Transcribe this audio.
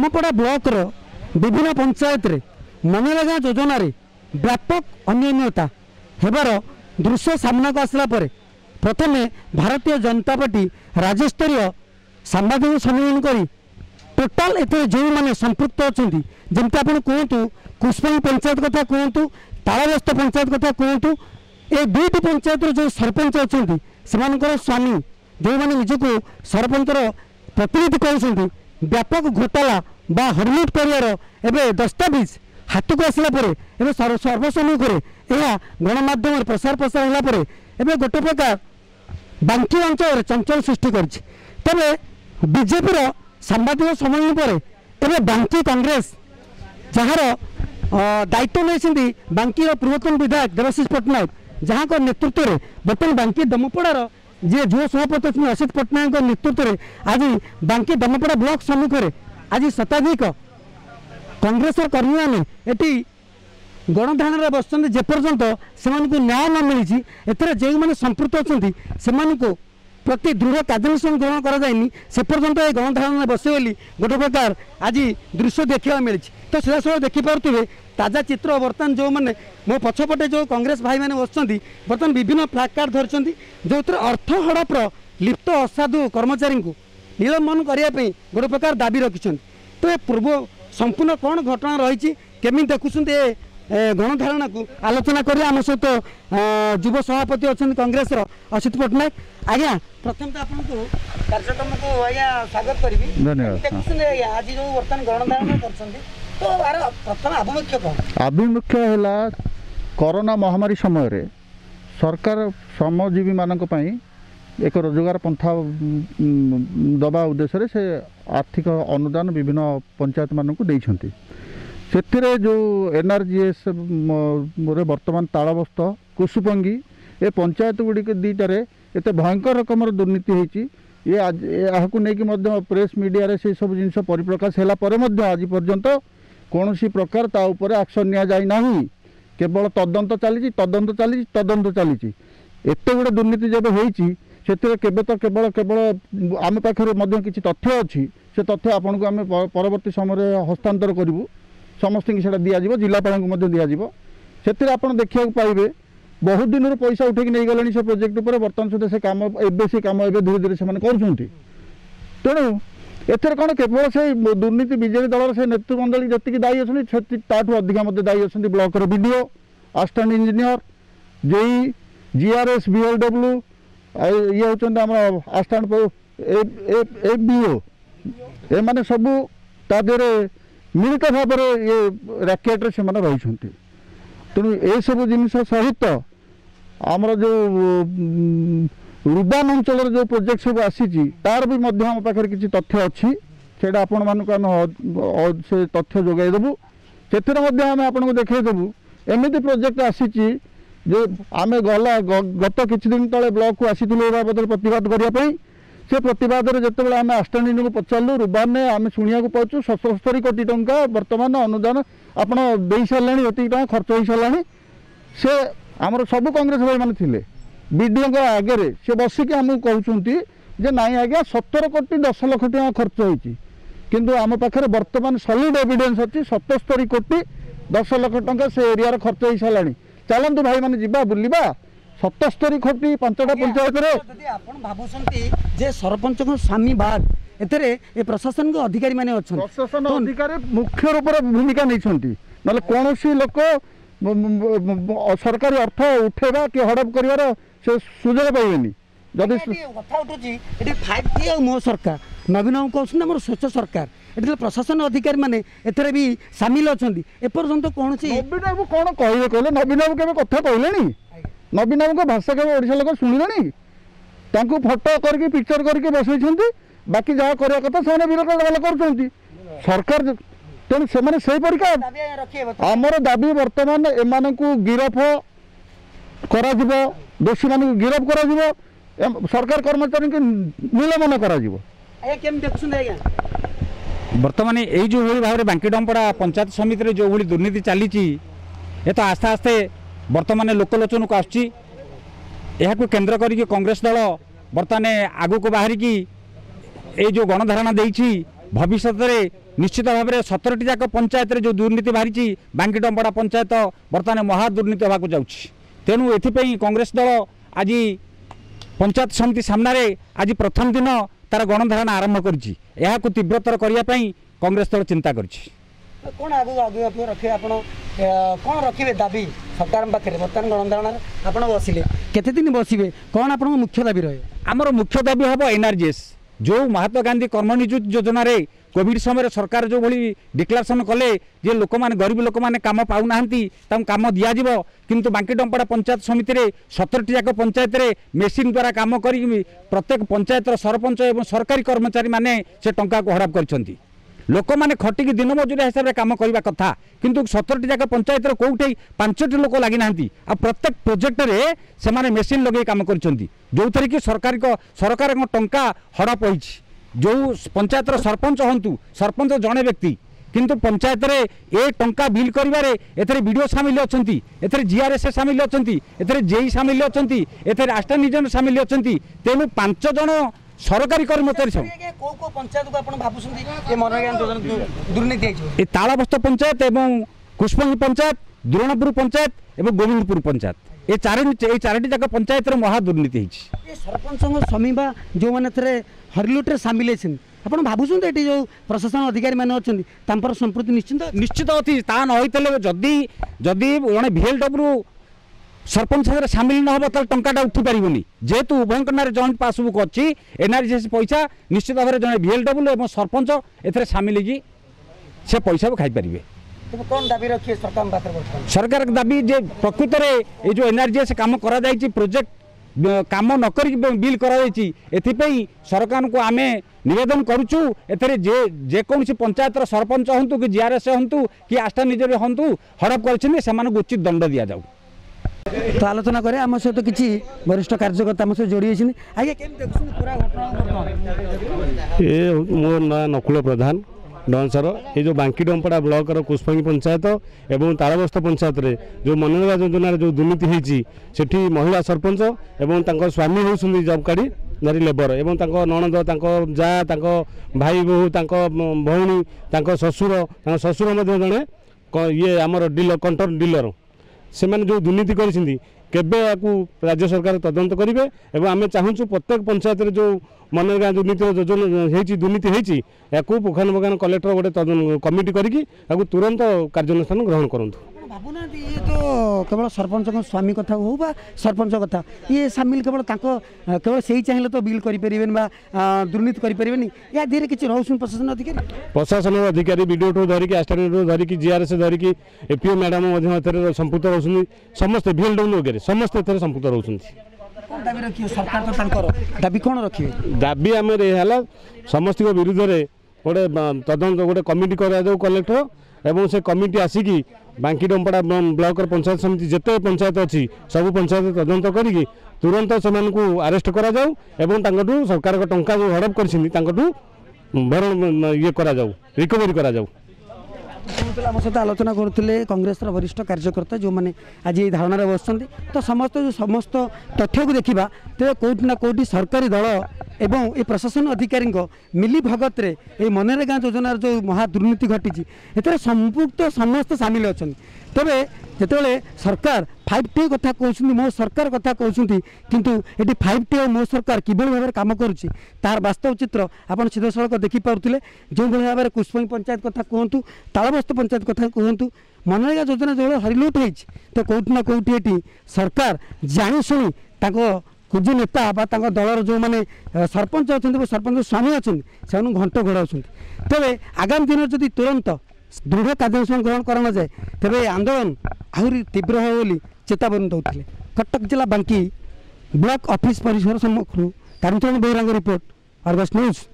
दमपड़ा block रो विभिन्न पंचायत रे मनरेगा योजना रे व्यापक अनियमितता हेबार दृश्य सामना को आसला परे प्रथमे भारतीय जनता पार्टी राज्य स्तरीय सांबादिक सम्मेलन करी टोटाल एते जो माने संपृक्त अछंती जेमते आपण कहतु कुष्माई पंचायत कथा कहतु तालाबस्त पंचायत कथा कहतु ए दुईटी पंचायत जो सरपंच अछंती सेमानकर स्वामी जो माने निजको सरपंचर प्रतिनिधि कहउछंती व्यापक घोटाला बा हरलुट करियार एबे दस्तावेज हाथ को आसला परे एबे सर्वसम्मुख रे एहा गणमाध्यम प्रसार प्रसार होला परे एबे गोटे प्रकार बांकी अंचल चंचल सृष्टि करछि। तबे बीजेपी रो सांबादिक सम्मेलन पर एबे बांकी कांग्रेस जहार दायित्व नहीं बांकी पूर्वतन विधायक देवाशीष पट्टनायक जहाँ को नेतृत्व में बर्तमान बांकी दमपड़ार जी जुव सभापति अच्छे असित पट्टनायक नेतृत्व में आज बांकी दमपड़ा ब्लॉक सम्मुख में आज शताधिक कांग्रेस कर्मी मैंने ये गणधारण बसुँच जेपर्यंत से न्याय न मिली एथर जो मैंने संपृक्त अच्छा से प्रति दृढ़ कार्यानुष्ठान ग्रहण कराଯାଏନି से पर्यंत ये गणधारण बसे बोली गोटे प्रकार आज दृश्य देखा मिली। तो सीधासल देखिपे ताजा चित्र बर्तमान जो मैंने मो पछपटे जो कांग्रेस भाई मैंने बसुँच बर्तमान विभिन्न फ्लैग कार्ड धरती जो अर्थ हड़पर लिप्त असाधु कर्मचारी को निलंबन करने गोटे प्रकार दाबी रखिंट। तो ये पूर्व संपूर्ण कौन घटना रही केमी देखुं गणधारणा को आलोचना करें आम सहित युव सभापति अच्छा कांग्रेस असित पट्टनायक आज्ञा प्रथम तो आपको कार्यक्रम को आज्ञा स्वागत करी आज जो बर्तमान गणधारणा तो प्रथम आभिमुख्य कौन आभिमुख्य है कोरोना महामारी समय सरकार श्रमजीवी मानक एक रोजगार पंथा दबा उद्देश्य से आर्थिक अनुदान विभिन्न पंचायत मानक देइछंती से जो एनआरजीएस बर्तमान तालबस्त कुसुपंगी ए पंचायत गुड़िक दुईटारे एत भयंकर रकम दुर्नीति होती ये नहीं प्रेस मीडिया रे से सब जिनस परिप्रकाश है आज पर्यंत कौन प्रकार ता उपरे एक्शन निया जाई नाही केवल तदंत चली एत गुड़े दुर्नीति जब होती से केवल केवल आम पाखे किसी तथ्य अच्छी से तथ्य आपन को आम परवर्ती समय हस्तांतर करूँ समस्त की दिज्व जिलापाल को दिज्व से आप देखा पाइबे बहुत दिन पैसा उठे नहीं गले से प्रोजेक्ट उपर बर्तमान सुधा से काम धीरे धीरे से कर तेणु एथर कौन केवल से दुर्नीति बीजेपी दल से नेतृमंडली जी दायी अच्छी ताठू अधिका दायी अच्छा block BDO assistant engineer JE GRS BLW ये होती असिस्टेंट एफबीओ ए माने सबू तादेरे मिलित भाव में ये रैकेट से रही तेणु ये सब जिन सहित आमर जो रुबान अंचल जो प्रोजेक्ट सब आसी तार भी आम पाखे किसी तथ्य अच्छी से आपण मानक से तथ्य जोगाईदेबू से आपन को देखईदेबू एमती प्रोजेक्ट आसी जो आम गला गत किसी दिन तले ब्लॉक को आसी बाबद प्रतिवाद करने से प्रतिवाद जिते आम असिस्टेंट को पचारू रुबान आम शुणा पाचु 77 कोटी टंका बर्तमान अनुदान आप दे सारे ये खर्च हो सारा से आमर सब कांग्रेस भाई मैंने थे बीडीओ आगे से बसिक आम कहते नाई आज्ञा 70 कोटी 10 लाख टका खर्च होती किंतु आम पाखे बर्तमान सॉलिड एविडेंस अच्छी 77 कोटी 10 लाख टका से एरिया खर्च हो सारा चलतु भाई मैंने जीवा बुलवा 77 कोटी 5टा पंचायत भावुं सरपंच स्वामी बाग एथरे ए प्रशासन को अधिकारी माने अच्छन प्रशासन अधिकारी मुख्य रूप से भूमिका नहीं ना कौन लोक सरकारी अर्थ उठेबा कि हड़प कर सुजोग पाइबेनी जदि कथा उठुची 5T और मो सरकार नवीन बाबू कहते हैं स्वच्छ सरकार ये प्रशासन अधिकारी माने एथरे भी सामिल अच्छा एपर्यंत कौन नवीन बाबू कौन कहे कहले नवीन बाबू के कथा कहले नवीन बाबू को भाषा के ओडिशा लोक शुणिले फोटो करके पिक्चर करके बसई बाकी जहाँ करवा कथा से विरोध कर सरकार तेणु से आमर दाबी बर्तमान एम गिरफ कर दोषी मान गिरफ कर सरकार कर्मचारी निलंबन कर बर्तमान यही जो भाव में बांकी डंपड़ा पंचायत समिति जो भाई दुर्नीति चली ये तो आस्ते आस्ते बर्तमान लोकलोचन को आसुची केन्द्र करके कांग्रेस दल बर्तमान आगु को बाहर की ये जो गणधारणा देइछि भविष्य में निश्चित भाव में 17टी जाक पंचायत जो दुर्नीति बाहरी बांकी डंपड़ा पंचायत बर्तमान महादुर्नीति होगा जाऊँगी। तेणु एथि कांग्रेस दल आज पंचायत समिति सामने आज प्रथम दिन तार गणधारणा आरंभ करी तीव्रतर करने कांग्रेस दल चिंता कर कौन आगे आगे रखे आप कौन रखिए दाबी सरकार पाखे बर्तमान गणधारणा आप बसिले केते दिन बसवे कौन आप मुख्य दाबी रहे आमर मुख्य दाबी हम एनआरजीएस जो महात्मा गांधी कर्मनियुक्ति योजना रे कोविड समय सरकार जो भली डिक्लेरेशन कले जे लोक माने गरीब लोक माने काम पाउना काम दिज्व किंतु बांकी डंपड़ा पंचायत समिति रे 17टी जाक पंचायत रे मेसीन द्वारा काम करी प्रत्येक पंचायत सरपंच एवं सरकारी कर्मचारी माने से टंका को हड़प कर लोक मैंने खटिकी दिन मजुरिया हिसाब से कम करने कथा किंतु 17टी जाक पंचायत कौटे 5टी लोक लगी ना प्रत्येक प्रोजेक्ट रे से माने मेसीन लगे काम कर जो थी कि सरकार टंका हड़प हो जो पंचायत सरपंच हूँ सरपंच जड़े व्यक्ति किंतु पंचायत रे ए टंका बिल करिवारे एथरे वीडियो शामिल अछंती एथरे जीआरएस शामिल अछंती एथरे जेई शामिल अछंती एथरे आस्टानिजन शामिल अछंती तेनु 5 जण सरकारी कर्मचारी सब को पंचायत को आपण भाबुसंती ए मनरेगा दुर्नीति है ए तालाबस्ता पंचायत एवं कुशपंगी पंचायत दुरणपुर पंचायत एवं गोविंदपुर पंचायत ए चारोटी जाक पंचायत रे महा दुर्नीति है सरपंच समीबा जो माने थरे हरिलुटे शामिल अछन आपण भाबुसंती एटी जो प्रशासन अधिकारी माने अछंती तांपर संप्रति निश्चित अछि ता न होइतले जदी ओने VLW सरपंच सामिल न हो तो टंकाटा उठी पारनी जेहेतु उभय नारे जॉइंट पासबुक अच्छी एनआरजीएस पैसा निश्चित भाव में जड़े VLW और सरपंच ए सामिल से पैसा को खाईपारे कौन दाबी रखिए सरकार सरकार दाबी जे प्रकृत में ये जो एनआरजीएस काम करा प्रोजेक्ट काम न कर बिल कराई सरकार को आम निवेदन करुचु एथरे जेकोसी पंचायत सरपंच हूँ कि जीआरएस हूँ कि आस्था निजर हूँ हड़प कर उचित दंड दि जाऊ। तो आलोचना करे आम सहित किसी वरिष्ठ कार्यकर्ता आम सहित जोड़ी आगे पूरा घटना ये मो ना नकुल प्रधान डनसर ये जो बांकी डंपड़ा ब्लॉक कुशपंगी पंचायत एवं तालबस्ता पंचायत रे जो मनरेगा योजना जो दुर्नीति होती सेठी महिला सरपंच एवं स्वामी होती जब कार्ड नारी लेबर एवं नणंद जा भाई बोहू भौणी ससुर जड़े ये आमर डीलर कंटर डीलर से मैंने जो दुर्नीति केबे राज्य सरकार तदंत करेंगे एवं आम चाहूँ प्रत्येक पंचायत जो मनरेगा दुर्नीति योजना दुर्नीति होती पुखान पुखान कलेक्टर गोटे कमिटी करके तुरंत कार्यानुष्ठान ग्रहण करूँ। भावना ये तो केवल सरपंच स्वामी कथा हो सरपंच कथा ये सामिल केवल से ही चाहिए तो बिल करें दुर्नीति करें या धीरे किसी रोशन प्रशासन अधिकारी वीडियो धरिकी आस्टानी धरिकी जीआरएस धरिकी एपीओ मैडम संपुक्त रोच समस्त VLW वगैरह समस्त संपुक्त रोच दाबी कौन रखिए दाबी आम समस्त विरुद्ध में गोटे तदंत गोटे कमिटी कर कलेक्टर एवं से कमिटी आसिकी बांकी डंपड़ा ब्लॉक पंचायत समिति जिते पंचायत अच्छी सब पंचायत तदंत करके तुरंत से अरेस्ट करा जाऊ एवं सरकार टंका जो हड़प कर भरण ये करा जाऊ रिकवरी करा जाऊ। आम सहित आलोचना करुले कांग्रेस वरिष्ठ कार्यकर्ता जो मैंने आज ये धारणा बस तो समस्त तथ्य को देखा तेज कौटि ना कौटि सरकारी दल एवं ये प्रशासन अधिकारी मिली भगत रे ये मनरेगा योजनार जो महादुर्नीति घटी एते संपुक्त समस्त सामिल अच्छा तेरे जिते सरकार 5T कथा कहते मो सरकार कथा कहते किंतु ये 5T और मो सरकार किभली भाव में कम करुँच तार वास्तव चित्र आप सीधा सड़क देखिपे जो भाव में कुशपंगी पंचायत कथा कहतु तालबस्ता पंचायत कथा कहतु मनरेगा योजना जो हरिलुट हो तो कौटि ना कौटि ये सरकार जाशुणी कुछ नेता दलर जो मैंने सरपंच अच्छा सरपंच स्वामी अच्छा से घंट घोड़ा तेरे आगामी दिन जदि तुरंत दृढ़ कार्यानुष्ठान ग्रहण करा जाए तेरे आंदोलन आहरी तीव्र हो बोली चेतावनी दौले। कटक जिला बांकी ब्लॉक ऑफिस परिसर सम्मुख Karucharan Behera report Argus news.